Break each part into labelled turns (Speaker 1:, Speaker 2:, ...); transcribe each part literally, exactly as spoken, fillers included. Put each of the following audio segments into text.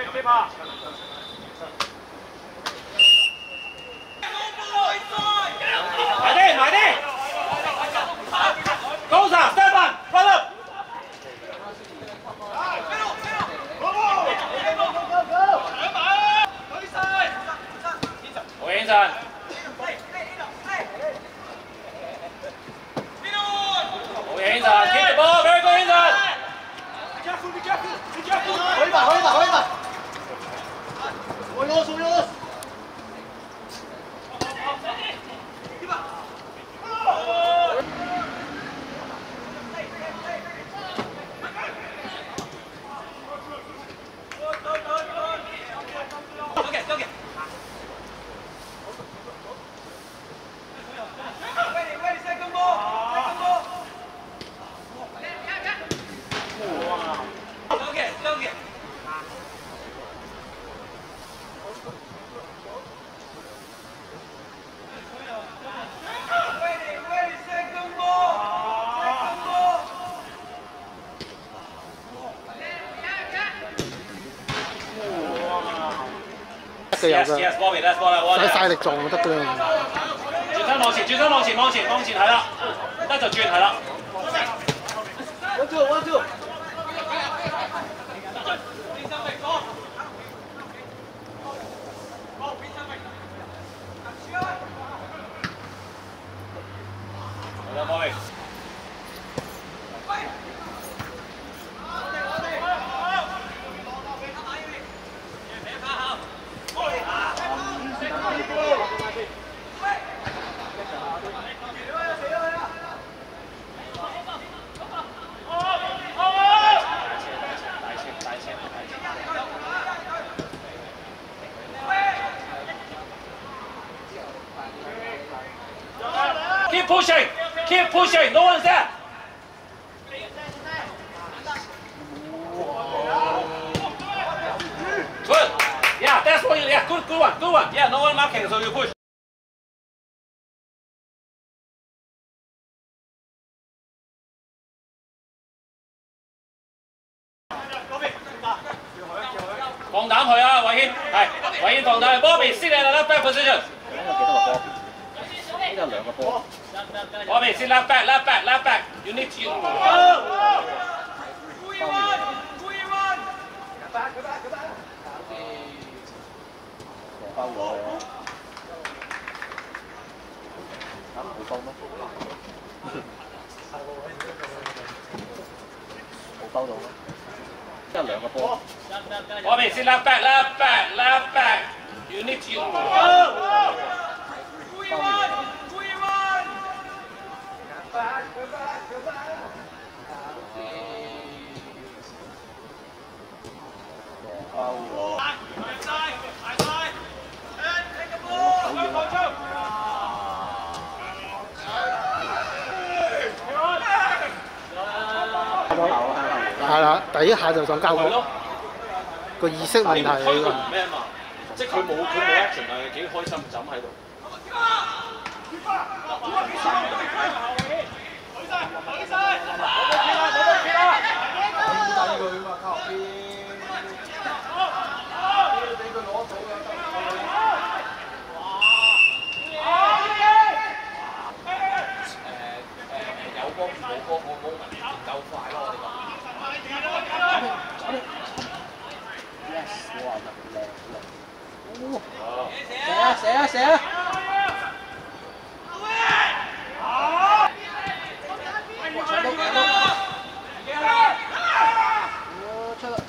Speaker 1: 埋啲，埋啲。高手 ，step on，run up。好眼神。好眼神 ，keep the ball，very good 眼神。
Speaker 2: 回一把，回一把，回一把。我有，我有。
Speaker 1: Yes, yes, Bobby, that's what I want.
Speaker 2: 使晒力撞就得㗎啦。
Speaker 1: 轉身往前，轉身往前，往前，往前係啦，得就轉係啦。
Speaker 2: One two, one two。
Speaker 1: 好啦，Bobby。 Keep pushing, keep pushing. No one's there. Good. Yeah, that's what you. Yeah, good, good one, good one. Yeah, no one marking, so you push. 放膽去啊，偉軒，係偉軒放膽去 ，Bobby sit in the left back position。有幾多個波？呢度兩個波。Bobby sit left back, left back, left back. You need to. Bao rồi. 啱冇幫咩？冇包到咩？得兩個波。Bobby sit left back, left back, left back. You need to. 包咗。
Speaker 2: 係啦，第一下就想交波，個意識問題嚟㗎。
Speaker 1: 咩嘛？即係佢冇佢冇 action 啊，幾開心就咁喺度。有波冇波冇冇唔夠快咯，我哋講。Yes， 哇，特別靚靚。射啊射啊射啊！搶到搶到！出啦！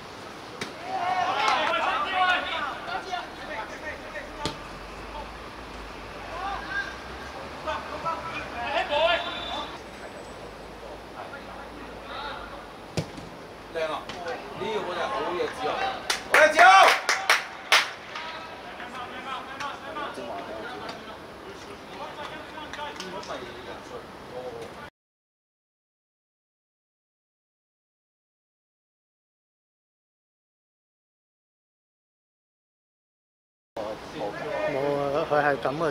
Speaker 1: 靚啊！呢個波就係好嘢子啊！好嘢子啊！
Speaker 2: 冇啊，佢係咁嘅啫。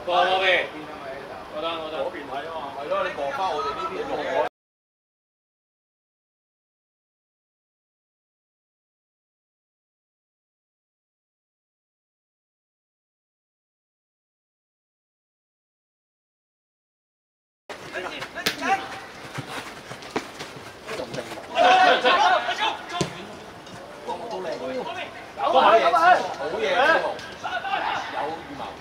Speaker 1: 過嗰邊，我得我得。
Speaker 3: 嗰邊睇啊嘛，係咯，你望翻我哋呢邊落我。好嘢，好嘢，有預謀。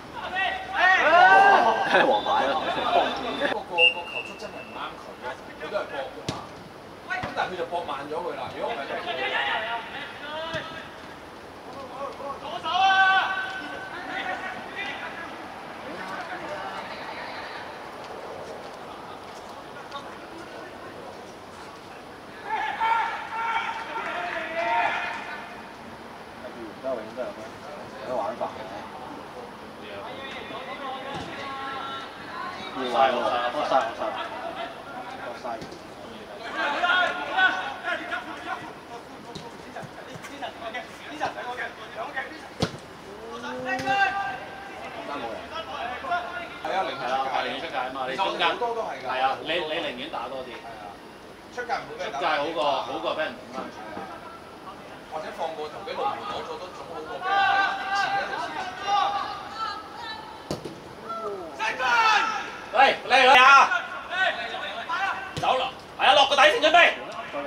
Speaker 3: 係黃牌咯。個個個球速真係唔啱佢咯，佢都係搏㗎嘛。咁但係佢就搏慢咗佢啦。如果唔係，左手啊！都永遠都有咩？有玩法嘅。要晒我晒，我晒我晒，我晒。係啊，零係啦，係零出界啊嘛，你中間好多都係㗎。係啊，你你寧願打多啲。係啊，出界唔會俾人打。出界好過好過俾人捅翻。或者放個頭俾龍門攞咗都總好過俾人喺前一條線。喂，嚟啦！走啦！係啊，落個底線準備。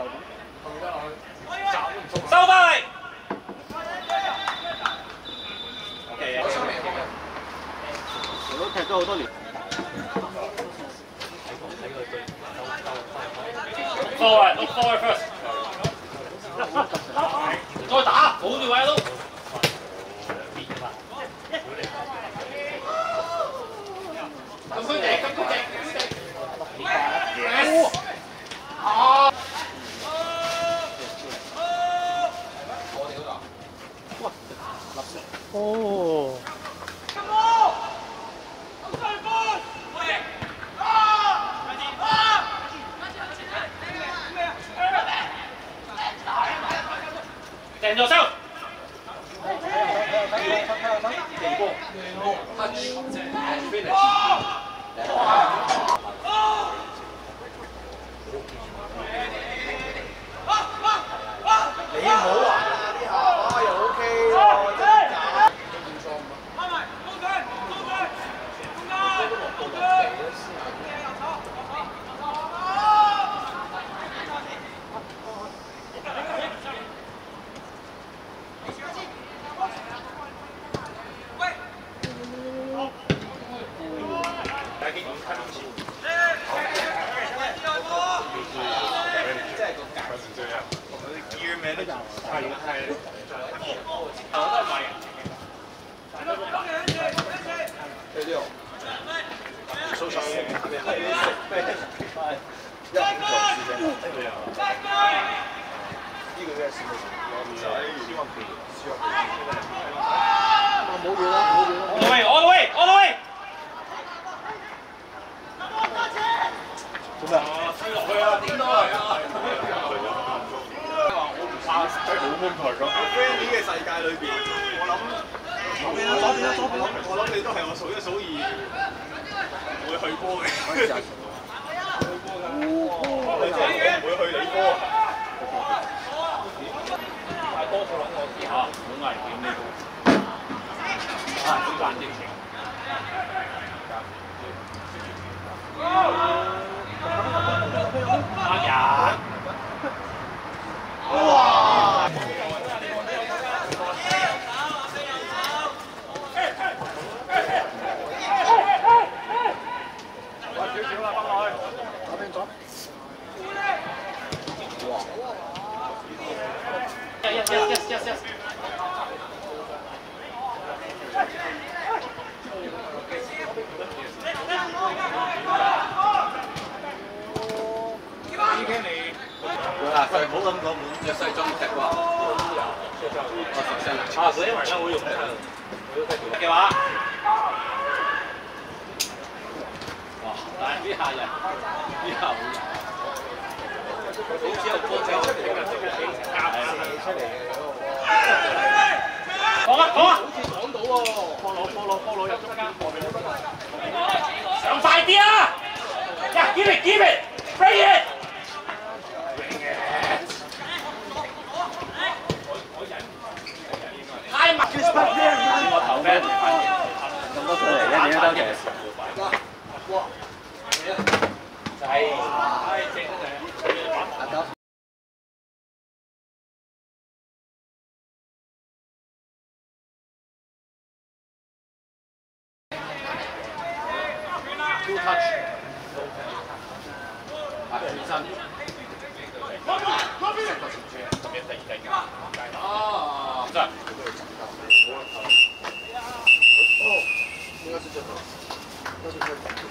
Speaker 3: 收翻嚟。O K 嘅。我都踢咗好多年。Forward, look forward first. 再打，保住位都。咁佢哋，咁佢哋，yes。啊！我哋嗰度。哇！立石。
Speaker 2: 哦。
Speaker 1: 掟咗收。你唔好玩啊！啲下又 OK 喎，真係假？翻埋，高佢，高佢，高佢，高佢。
Speaker 3: 波路波路入中間，上快啲啊！呀 ，give it give it，bring it。 太密，我頭咩？咁多出嚟一點都得嘅。哇！就係，係正得滯。Two touch， 啊轉身，識個前處，咁樣第二第二，啊，真係。
Speaker 1: 哦，应该是这个，那是这个。